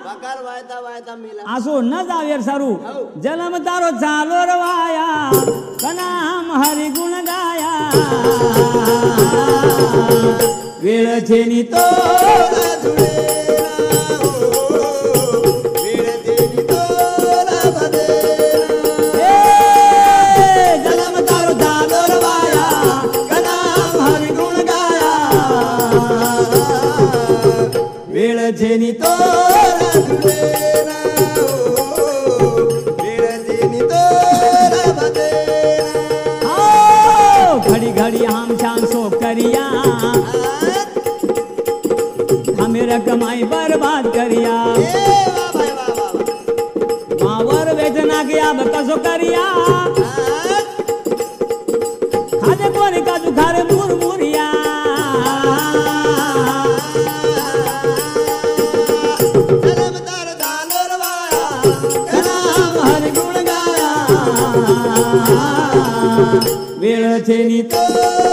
आसो न जावेर सारू जन्म तारो चालो रवाया कनाम हरि गुण गाया वेळ छेनी तो जन्म तारो चालो रवाया कनाम हरि गुण गाया वेळ छेनी तो घड़ी हम शान सो करिया हमें कमाई बर्बाद करिया मावर वेचना के अब कसो करिया खाजे कोने का जुखारे मुरमुरिया हरि गुण गाया वेळ छेनी तो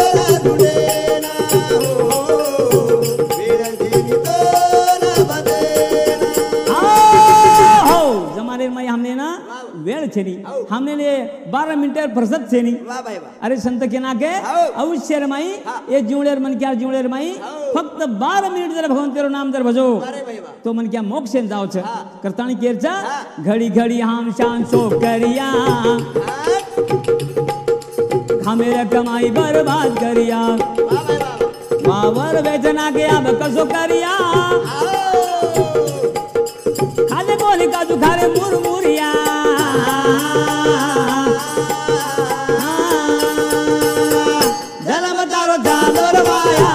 हमने ना वेळ छेनी हमने ले 12 मिनिट फुर्सत छेनी अरे संत के नाके अवश्य रमाई ये जीवळेर मन क्या जीवळेर माई फक्त 12 मिनिट जर भगवान तेरो नाम जर भजो तो मन क्या मोक्ष जाओ छ करताणी केरचा घड़ी घड़ी हम शान सो करिया हमें कमाई बर्बाद करिया मावर वेचना के अब कसो करिया खाजे कोने का जुखारे मुरमुरिया जन्म तारो चालो रवाया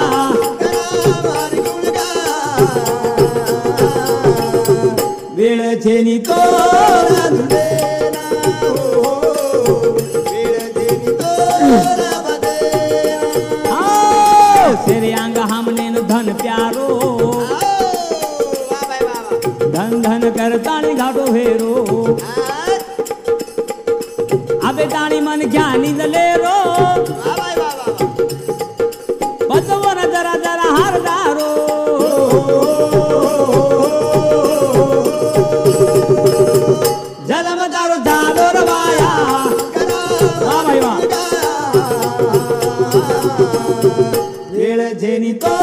वेळ छेनी तो श्रेयांग हमने धन प्यारो धन धन करताणी घाटो हेरो अबे ताणी मन ज्ञानी जलेरो पचवर जरा जरा हरदारो जन्म तारो चालो रवाया वाह भाई वाह वेळ छेनी तो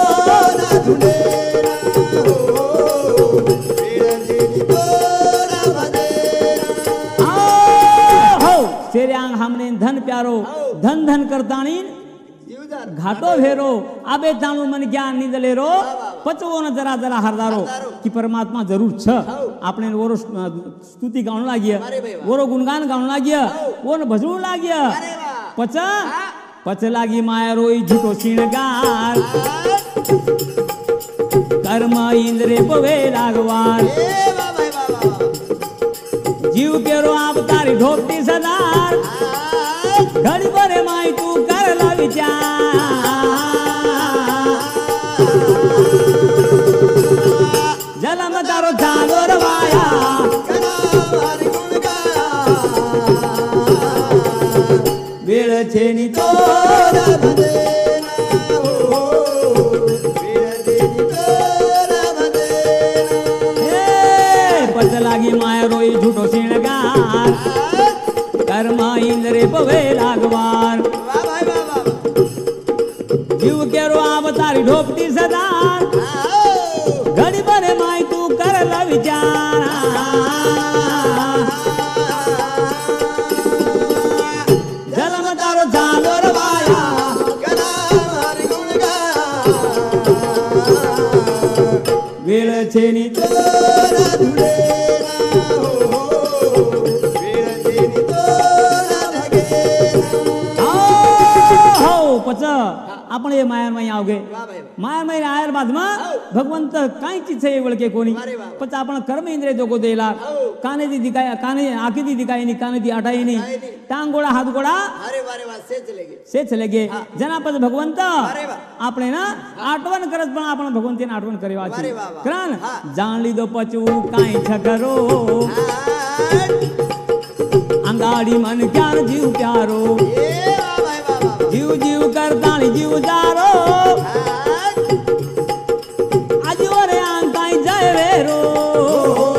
शेरयांग हमने धन प्यारो धन धन करताणी घाटो भेरो आबे ताणु मन ज्ञान निदलेरो पचवो न जरा जरा हरदारो की परमात्मा जरूर छ आपने ओरो स्तुति गावण लागिया ओरो गुणगान गावण लागिया ओन भजवू लागिया पच लागी माया रोई झूठो श्रृंगार कर्म इंद्रे पवे लागवार जीव केरो आप तारी ढोपती सदार घड़ी भरे माई तू कर ला विचार जन्म तारो चालो रवाया वेळ छेनी तो पच लागी माया रोई झूठो श्रृंगार कर्म इंद्रे पवे लागवार जीव केरो अवतारी ढोपती सदार घड़ी भरे माई तू कर ला विचार जन्म तारो चालो रवाया वेळ छेनी तो पच आपण ये माया में आओगे माया में आयर बाद में भगवंत काई चीज है वळके कोणी पच आपण कर्म इंद्रिय दोगो देला काने दी दिखाया काने आंखी दी दिखाई नहीं काने दी अटाई नहीं टांग गोड़ा हाथ गोड़ा अरे वारे वाह से चलेगे जना पच भगवंत आपणे ना आठवण करत पण आपण भगवंतीने आठवण करेवा छे कारण जाण लीधो पचू काई छकरो अंगाड़ी मन क्यार जीव प्यारो जीव जीव करताणी जीव जारो आज ओरे आंकाई जाय वेरो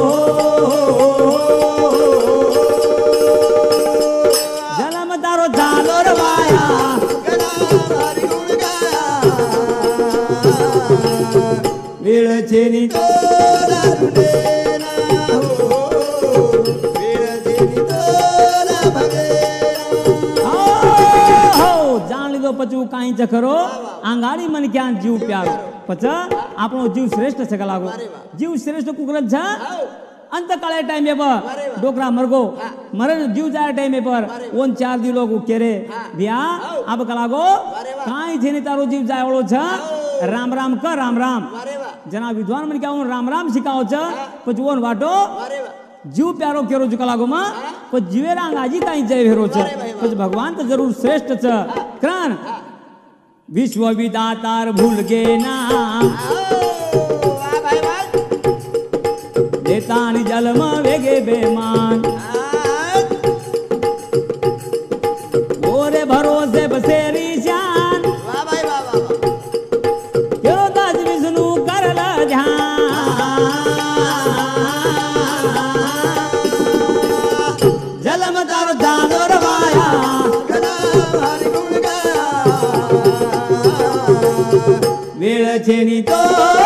છે ની તોરા ઢૂંઢેના વેળ છે ની તોરા ભગેના હો જાણ લીધો પછું કાંઈ જ ખરો આંગાડી મને ક્યાં જીવ પ્યારો પછી આપણો જીવ શ્રેષ્ઠ છે કલાકો જીવ શ્રેષ્ઠ કુકરત છે अंतकाळे टाइमे पर डोकरा मरगो मरण जीव जाए टाइमे पर ओन 4 दी लोग केरे बिया अब कलागो काई जेने तारो जीव जाए वाळो छ राम राम कर राम राम जना विद्वान मन क्या राम राम सिखाओ छ પછી ઓન વાટો जीव प्यारो केरो छ कलागो માં પછી જીવેરા અંગાજી કાઈ જય વેરો छ પછી भगवान तो जरूर श्रेष्ठ छ क्रान विश्व विदातार भूल गे नाम तानी जलम वेगे बेमान ओरे भरोसे बसेरी जान केरो दास विष्णु करल ध्यान जलम तारो चादर माया वेळ छेनी तो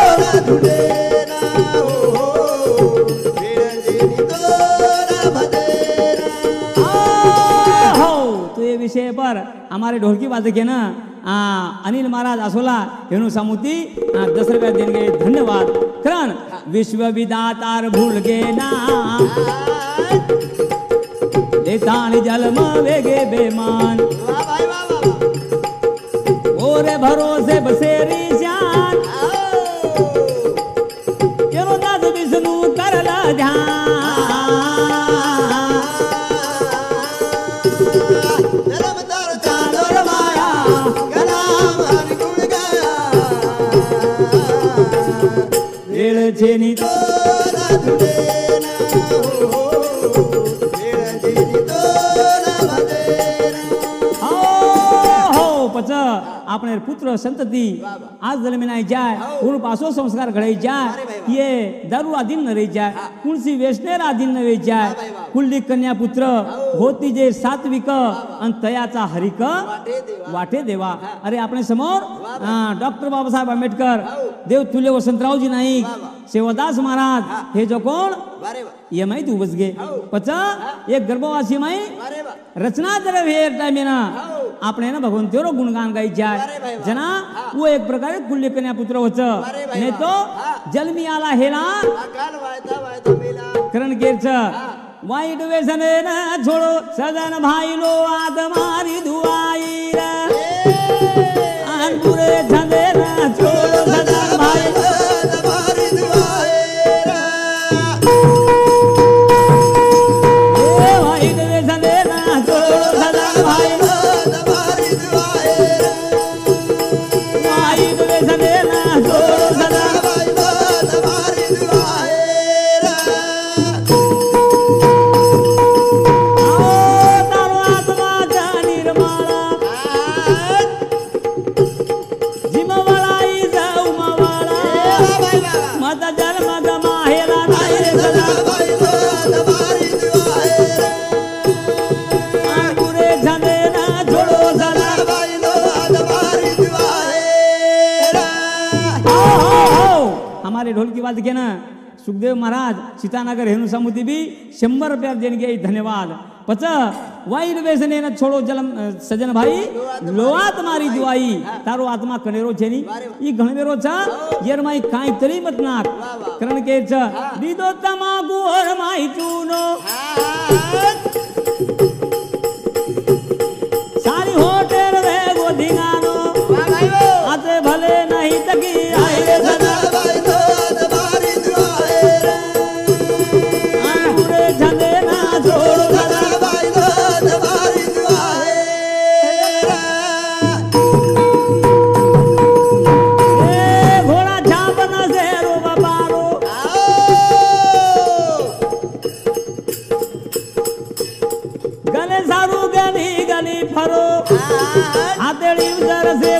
विषय पर हमारे ढोलकी वादक है ना अनिल महाराज आसोला हेनु सामुती 10 रुपया देंगे धन्यवाद करण विश्व विदातार भूल गे ना लेतानी जलम वेगे बेमान ओरे भरोसे बसेरी जान केरो दास विष्णु करला ध्यान छेनी तोरा ढूंढेना वेळ छेनी तोरा भगेना हो पछ આપણે પુત્ર સંતતિ આજ જન્મે ના જાય પૂર્વ પાસો સંસ્કાર ઘડાઈ જાય ये दारू अधीन न रही जाए कुणसी वेशनेर अधीन न रही जाए कुलदी कन्या पुत्र होती जे सात्विक अन तयाचा हरिक वाटे देवा अरे अपने समोर डॉक्टर बाबासाहेब आंबेडकर देव तुल्य वसंतरावजी नाईक सेवादास महाराज हे जो कोण ये माहिती उबस गे पचा एक गर्भवासी माई रचना करे हे टाइम ना આપણે ને ભગવંતેરો ગુણગાન ગાઈ જાય जना वो एक प्रकारे कुल्य कन्या पुत्र होच नहीं तो जन्मी आला हेला करण केर छ वाईट व्यसने न छोड़ो सजन भाई लो आद मारी दुआई रे आन बुरे छंदे न छोड़ो सजन भाई लो आद मारी दुआई रे ए वाईट व्यसने न छोड़ो सजन भाई लो आद मारी दुआई रे वाईट व्यसने न छोड़ो सजन भाई लो आद मारी दुआई रे तारो आत्मा जा निर्मला जिमवाळाई जाऊ मावाळा मत जन्म गमाहेला नाही रे सदा भाई लो आद मारी दुआई रे आंगुरे झंदे ना छोड़ो सदा भाई लो आद मारी दुआई रे हो हमारे ढोल की बात के ना सुखदेव महाराज सीतानगर हेनु समुद्री भी 100 रुपया देने के धन्यवाद पच वाईट व्यसने न छोड़ो जलम सजन भाई लोआ तुम्हारी दुआई तारो आत्मा कनेरो छेनी ई घणवेरो छ येर माई काई तरी मत नाक करण के छ दीदो तमाकू और माई चूनो सारी होटल रे गोधिगानो आते भले नहीं तकी आई रे सदा भाई लो आद मारी दुआई रे आंगुरे झंदे ना छोड़ो सदा भाई लो आद मारी दुआई रे ए घोड़ा झाप न सेरो बाबारो गले सारू गली गली फरो हाथेड़ी उजर से